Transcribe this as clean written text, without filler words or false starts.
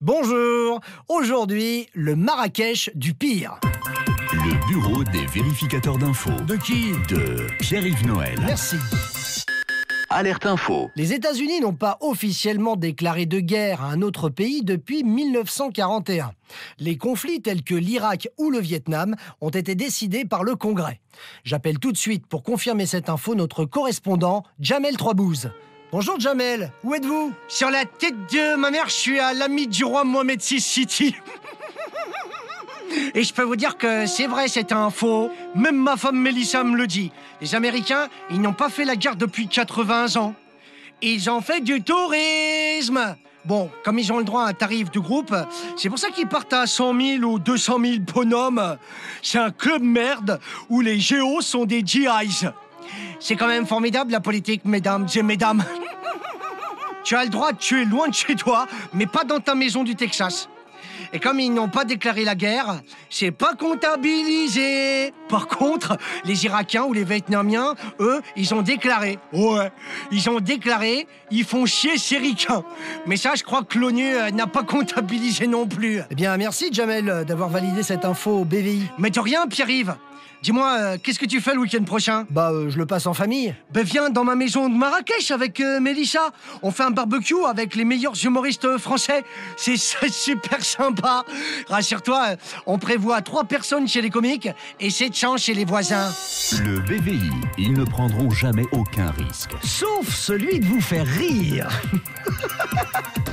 Bonjour. Aujourd'hui, le Marrakech du pire. Le bureau des vérificateurs d'infos. De qui? De Pierre-Yves Noël. Merci. Alerte info. Les États-Unis n'ont pas officiellement déclaré de guerre à un autre pays depuis 1941. Les conflits tels que l'Irak ou le Vietnam ont été décidés par le Congrès. J'appelle tout de suite pour confirmer cette info notre correspondant, Jamel Troisbouze. Bonjour Jamel, où êtes-vous? Sur la tête de ma mère, je suis à l'ami du roi Mohamed VI City. Et je peux vous dire que c'est vrai cette info. Même ma femme Mélissa me le dit. Les Américains, ils n'ont pas fait la guerre depuis 80 ans. Ils ont fait du tourisme. Bon, comme ils ont le droit à un tarif de groupe, c'est pour ça qu'ils partent à 100 000 ou 200 000 bonhommes. C'est un club merde où les géos sont des GIs. C'est quand même formidable la politique, mesdames et mesdames. Tu as le droit de tuer loin de chez toi, mais pas dans ta maison du Texas. Et comme ils n'ont pas déclaré la guerre, c'est pas comptabilisé. Par contre, les Irakiens ou les Vietnamiens, eux, ils ont déclaré. Ouais, ils ont déclaré, ils font chier ces ricains. Mais ça, je crois que l'ONU n'a pas comptabilisé non plus. Eh bien, merci Jamel d'avoir validé cette info au BVI. Mais de rien, Pierre-Yves. Dis-moi, qu'est-ce que tu fais le week-end prochain? Je le passe en famille. Ben viens dans ma maison de Marrakech avec Mélissa. On fait un barbecue avec les meilleurs humoristes français. C'est super sympa. Rassure-toi, on prévoit 3 personnes chez les comiques et 700 chez les voisins. Le BVI, ils ne prendront jamais aucun risque. Sauf celui de vous faire rire.